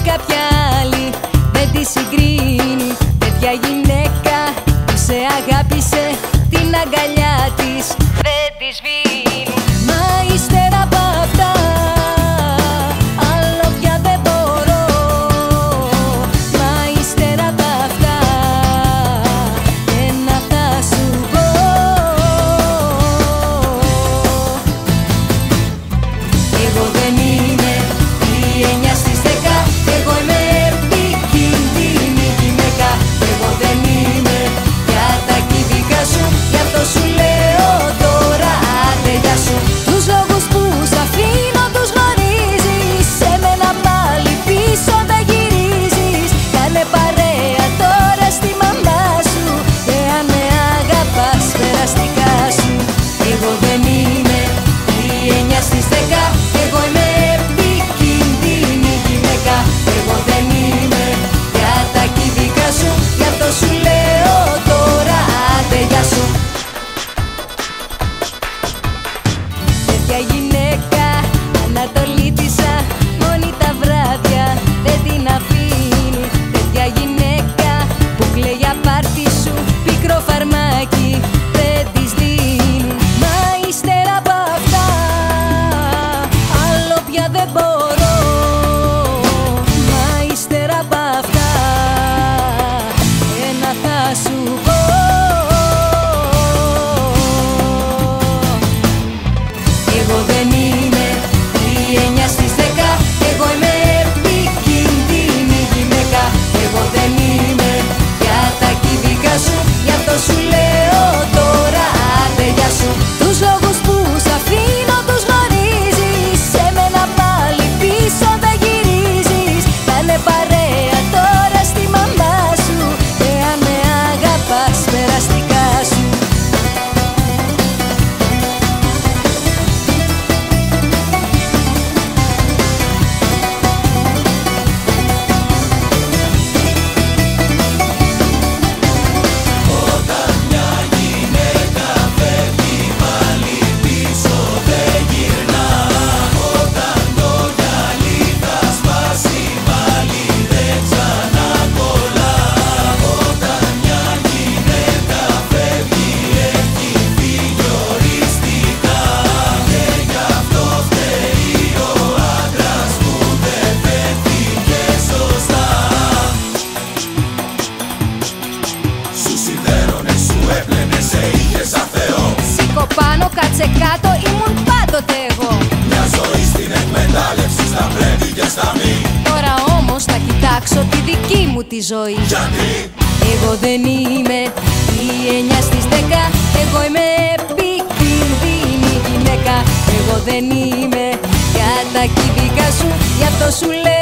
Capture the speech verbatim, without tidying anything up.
κάποια άλλη δεν τη συγκρίνει. Τέτοια γυναίκα που σε αγάπησε, την αγκαλιά της δεν τη σβήνει. Μα ύστερα απ' αυτά άλλο πια δεν μπορώ. Μα ύστερα απ' αυτά ένα θα σου πω. Εγώ δεν είμαι η εννιά στις δέκα, εγώ είμαι επικίνδυνη γυναίκα. Εγώ δεν είμαι για τα κυβικά σου, γι' αυτό σου λέω τώρα άντε γεια σου. Τους λόγους που σ' αφήνω τους γνωρίζεις, σε μένα πάλι πίσω δεν γυρίζεις. Κάνε παρέα τώρα στη μαμά σου, και αν με αγαπάς περαστικά σου. Εγώ δεν είμαι η εννιά στις δέκα, εγώ είμαι επικίνδυνη γυναίκα. Εγώ δεν είμαι για τα κυβικά σου, γι' αυτό σου λέω τώρα άντε γεια σου. Τέτοια γυναίκα ανατολίτισσα, μόνη τα βράδια δεν την αφήνει. Τέτοια γυναίκα που κλαίει για πάρτι σου, πικρό φαρμάκι δεν της δίνει. Μα ύστερα απ' αυτά άλλο πια δεν μπορώ. Μα ύστερα απ' αυτά ένα θα σου πω. Εγώ δεν είμαι η εννιά στις δέκα, εγώ είμαι επικίνδυνη γυναίκα. Εγώ δεν είμαι για τα κυβικά σου, γι' αυτό σου λέω τώρα άντε γεια σου. Τους λόγους που σ' αφήνω τους γνωρίζεις, σε μένα πάλι πίσω δεν γυρίζεις. Κάνε παρέα τώρα στη μαμά σου, και αν με αγαπάς περαστικά σου. Όταν μια γυναίκα φεύγει πάλι πίσω δεν γυρνά. Όταν το γυαλί θα σπάσει πάλι δεν ξανακολλά. Όταν μια γυναίκα φεύγει έχει φύγει οριστικά, και γι' αυτό φταίει ο άντρας που δεν φέρθηκε σωστά. Σου σιδέρωνε, σου έπλαινε, σε είχε σαν Θεό. Σήκω πάνω, κάτσε κάτω, ήμουν πάντοτε εγώ. Μια ζωή στην εκμετάλλευση, στα πρέπει και στα μη. Τώρα όμως θα κοιτάξω τη δική μου τη ζωή. Γιατί Εγώ δεν είμαι η εννιά στις δέκα, εγώ είμαι επικίνδυνη γυναίκα. Εγώ δεν είμαι για τα κυβικά σου, γι' αυτό σου λέω